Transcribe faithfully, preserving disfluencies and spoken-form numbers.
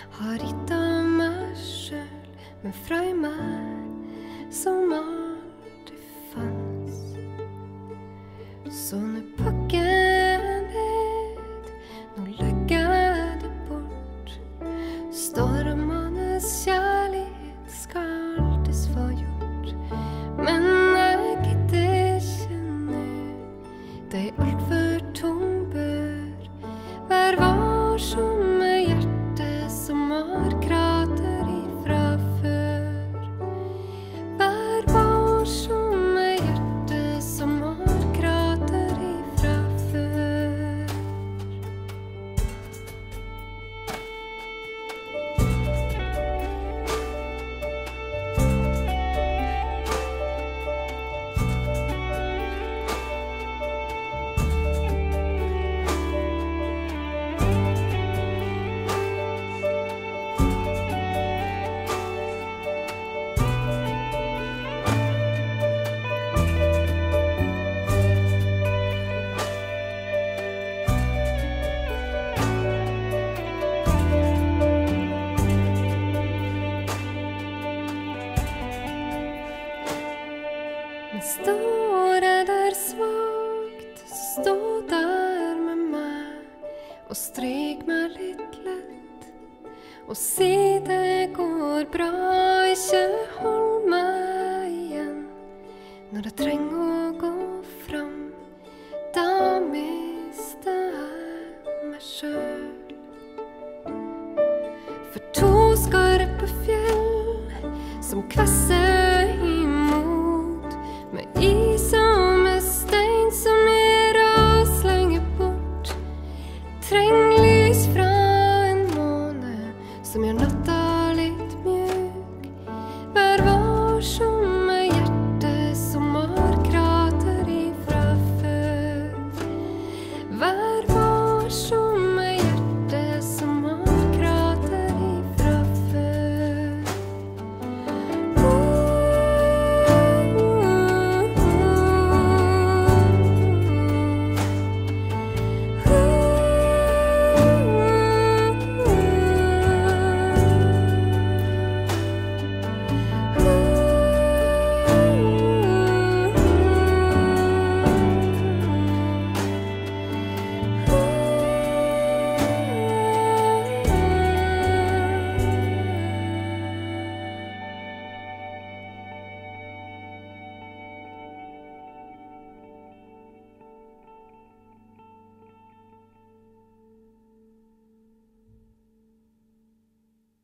har gitt av meg selv, men fra i meg som aldri fanns. Så nå pakker jeg ned, nå legger jeg det bort. Stormenes kjærlighet skal alltid få gjort, men jeg gidder ikke nå. Det er alt for tom bør. Vær varsom med hjertet som har krater ifra før. Vær varsom med hjertet som har krater ifra før. Men står jeg der svagt, så stå der med meg og stryk meg litt lett og si det går bra, ikke hold meg igjen. Når jeg trenger å gå fram, da mister jeg meg selv. For to skarpe fjell som kvesser imot, med is og med stein som gir oss lenge bort. Treng lys fra en måne som gjør natta